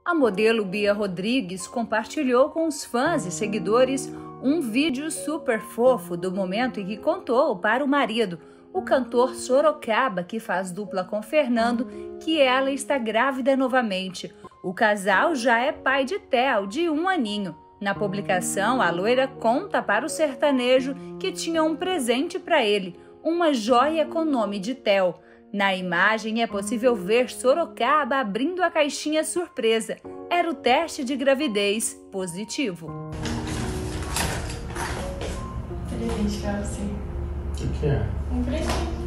A modelo Bia Rodrigues compartilhou com os fãs e seguidores um vídeo super fofo do momento em que contou para o marido, o cantor Sorocaba, que faz dupla com Fernando, que ela está grávida novamente. O casal já é pai de Theo, de 1 aninho. Na publicação, a loira conta para o sertanejo que tinha um presente para ele, uma joia com o nome de Theo. Na imagem é possível ver Sorocaba abrindo a caixinha surpresa. Era o teste de gravidez positivo. Presente pra você. O que é? Um presente.